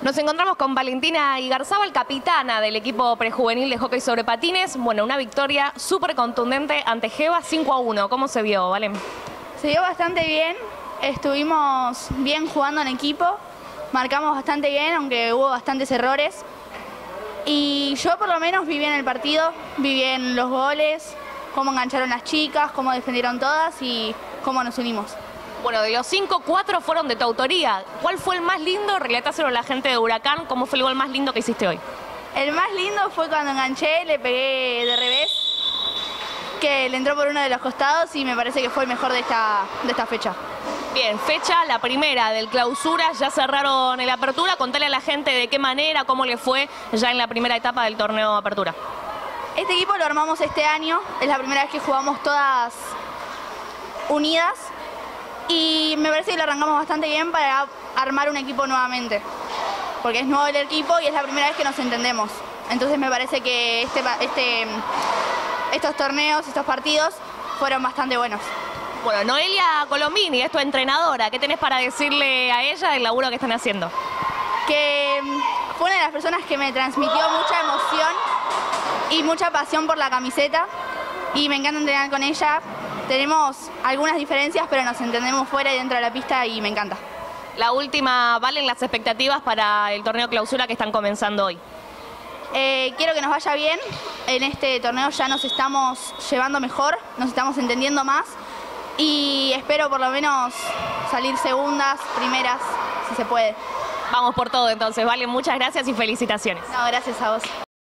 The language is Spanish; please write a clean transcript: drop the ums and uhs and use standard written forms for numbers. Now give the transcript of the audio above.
Nos encontramos con Valentina Igarzábal, capitana del equipo prejuvenil de hockey sobre patines. Bueno, una victoria súper contundente ante Geva, 5-1. ¿Cómo se vio, Valen? Se vio bastante bien, estuvimos bien jugando en equipo, marcamos bastante bien, aunque hubo bastantes errores. Y yo por lo menos vi bien el partido, vi bien los goles, cómo engancharon las chicas, cómo defendieron todas y cómo nos unimos. Bueno, de los 5, 4 fueron de tu autoría. ¿Cuál fue el más lindo? Relatáselo a la gente de Huracán. ¿Cómo fue el gol más lindo que hiciste hoy? El más lindo fue cuando enganché, le pegué de revés, que le entró por uno de los costados y me parece que fue el mejor de esta fecha. Bien, fecha, la primera del clausura, ya cerraron el apertura. Contale a la gente de qué manera, cómo le fue ya en la primera etapa del torneo apertura. Este equipo lo armamos este año, es la primera vez que jugamos todas unidas. Y me parece que lo arrancamos bastante bien para armar un equipo nuevamente, porque es nuevo el equipo y es la primera vez que nos entendemos. Entonces me parece que estos torneos, estos partidos fueron bastante buenos. Bueno, Noelia Colombini es tu entrenadora. ¿Qué tenés para decirle a ella del laburo que están haciendo? Que fue una de las personas que me transmitió mucha emoción y mucha pasión por la camiseta y me encanta entrenar con ella. Tenemos algunas diferencias, pero nos entendemos fuera y dentro de la pista y me encanta. La última, ¿valen las expectativas para el torneo clausura que están comenzando hoy? Quiero que nos vaya bien. En este torneo ya nos estamos llevando mejor, nos estamos entendiendo más y espero por lo menos salir segundas, primeras, si se puede. Vamos por todo entonces, Valen, muchas gracias y felicitaciones. No, gracias a vos.